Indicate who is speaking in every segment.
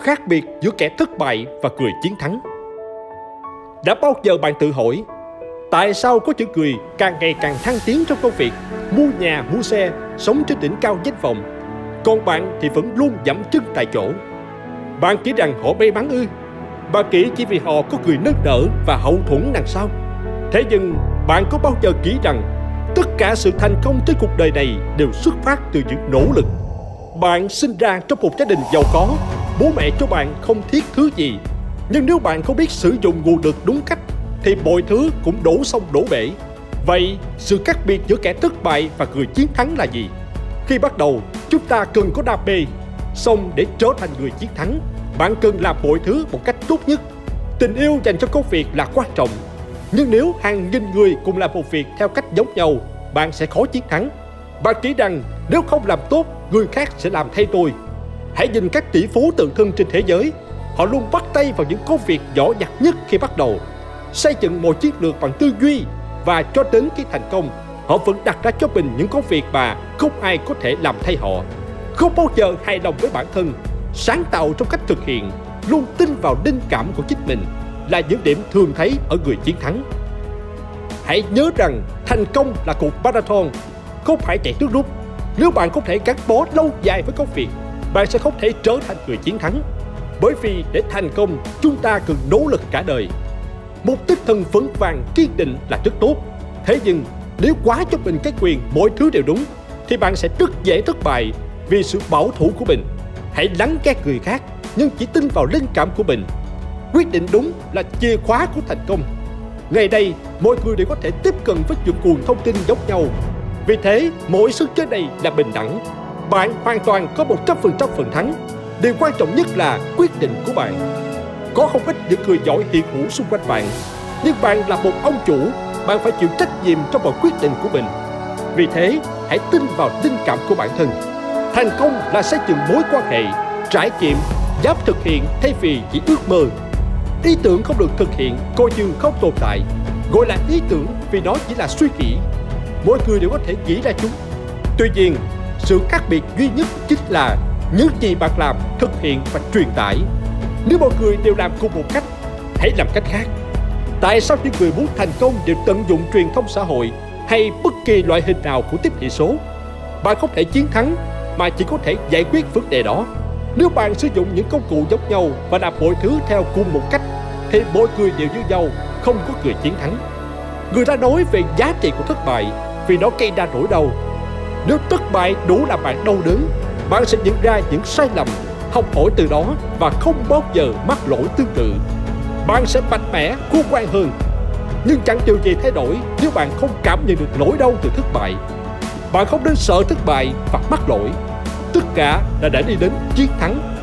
Speaker 1: khác biệt giữa kẻ thất bại và người chiến thắng. Đã bao giờ bạn tự hỏi tại sao có những người càng ngày càng thăng tiến trong công việc, mua nhà, mua xe, sống trên đỉnh cao danh vọng, còn bạn thì vẫn luôn dậm chân tại chỗ? Bạn nghĩ rằng họ may mắn ư? Bạn nghĩ chỉ vì họ có người nâng đỡ và hậu thuẫn đằng sau? Thế nhưng bạn có bao giờ nghĩ rằng tất cả sự thành công trên cuộc đời này đều xuất phát từ những nỗ lực? Bạn sinh ra trong một gia đình giàu có, bố mẹ cho bạn không thiếu thứ gì. Nhưng nếu bạn không biết sử dụng nguồn lực đúng cách thì mọi thứ cũng đổ sông đổ bể. Vậy sự khác biệt giữa kẻ thất bại và người chiến thắng là gì? Khi bắt đầu, chúng ta cần có đam mê. Xong để trở thành người chiến thắng, bạn cần làm mọi thứ một cách tốt nhất. Tình yêu dành cho công việc là quan trọng. Nhưng nếu hàng nghìn người cùng làm một việc theo cách giống nhau, bạn sẽ khó chiến thắng. Bạn nghĩ rằng nếu không làm tốt, người khác sẽ làm thay tôi. Hãy nhìn các tỷ phú tự thân trên thế giới. Họ luôn bắt tay vào những công việc nhỏ nhặt nhất khi bắt đầu, xây dựng một chiến lược bằng tư duy, và cho đến khi thành công, họ vẫn đặt ra cho mình những công việc mà không ai có thể làm thay họ. Không bao giờ hài lòng với bản thân, sáng tạo trong cách thực hiện, luôn tin vào linh cảm của chính mình là những điểm thường thấy ở người chiến thắng. Hãy nhớ rằng thành công là cuộc marathon, không phải chạy nước rút. Nếu bạn không thể gắn bó lâu dài với công việc, bạn sẽ không thể trở thành người chiến thắng. Bởi vì để thành công, chúng ta cần nỗ lực cả đời. Một tinh thần vững vàng kiên định là rất tốt. Thế nhưng nếu quá cho mình cái quyền mọi thứ đều đúng thì bạn sẽ rất dễ thất bại vì sự bảo thủ của mình. Hãy lắng nghe người khác nhưng chỉ tin vào linh cảm của mình. Quyết định đúng là chìa khóa của thành công. Ngày nay, mọi người đều có thể tiếp cận với những nguồn thông tin giống nhau. Vì thế, mỗi sức chơi này là bình đẳng. Bạn hoàn toàn có 100% phần thắng. Điều quan trọng nhất là quyết định của bạn. Có không ít những người giỏi hiện hữu xung quanh bạn, nhưng bạn là một ông chủ, bạn phải chịu trách nhiệm trong mọi quyết định của mình. Vì thế, hãy tin vào linh cảm của bản thân. Thành công là xây dựng mối quan hệ, trải nghiệm, dám thực hiện thay vì chỉ ước mơ. Ý tưởng không được thực hiện coi như không tồn tại. Gọi là ý tưởng vì nó chỉ là suy nghĩ. Mỗi người đều có thể nghĩ ra chúng. Tuy nhiên, sự khác biệt duy nhất chính là những gì bạn làm, thực hiện và truyền tải. Nếu mọi người đều làm cùng một cách, hãy làm cách khác. Tại sao những người muốn thành công đều tận dụng truyền thông xã hội hay bất kỳ loại hình nào của tiếp thị số? Bạn không thể chiến thắng mà chỉ có thể giải quyết vấn đề đó. Nếu bạn sử dụng những công cụ giống nhau và làm mọi thứ theo cùng một cách thì mỗi người đều như nhau, không có người chiến thắng. Người ta nói về giá trị của thất bại vì nó gây ra nỗi đau. Nếu thất bại đủ làm bạn đau đớn, bạn sẽ nhận ra những sai lầm, học hỏi từ đó và không bao giờ mắc lỗi tương tự. Bạn sẽ mạnh mẽ, khôn ngoan hơn. Nhưng chẳng điều gì thay đổi nếu bạn không cảm nhận được nỗi đau từ thất bại. Bạn không nên sợ thất bại và mắc lỗi. Tất cả là để đi đến chiến thắng.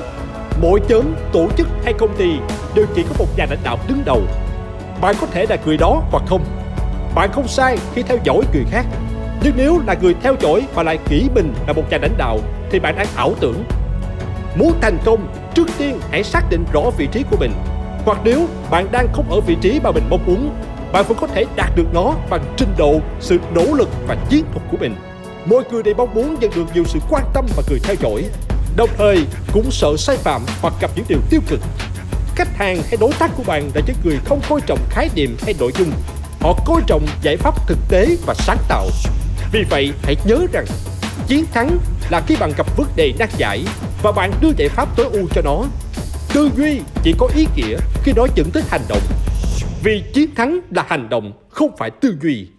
Speaker 1: Mỗi nhóm, tổ chức hay công ty đều chỉ có một nhà lãnh đạo đứng đầu. Bạn có thể là người đó hoặc không. Bạn không sai khi theo dõi người khác. Nhưng nếu là người theo dõi mà lại nghĩ mình là một nhà lãnh đạo thì bạn đang ảo tưởng. Muốn thành công, trước tiên hãy xác định rõ vị trí của mình. Hoặc nếu bạn đang không ở vị trí mà mình mong muốn, bạn vẫn có thể đạt được nó bằng trình độ, sự nỗ lực và chiến thuật của mình. Mọi người đều mong muốn nhận được nhiều sự quan tâm và người theo dõi, đồng thời cũng sợ sai phạm hoặc gặp những điều tiêu cực. Khách hàng hay đối tác của bạn là những người không coi trọng khái niệm hay nội dung. Họ coi trọng giải pháp thực tế và sáng tạo. Vì vậy, hãy nhớ rằng chiến thắng là khi bạn gặp vấn đề nan giải và bạn đưa giải pháp tối ưu cho nó. Tư duy chỉ có ý nghĩa khi nó dẫn tới hành động. Vì chiến thắng là hành động, không phải tư duy.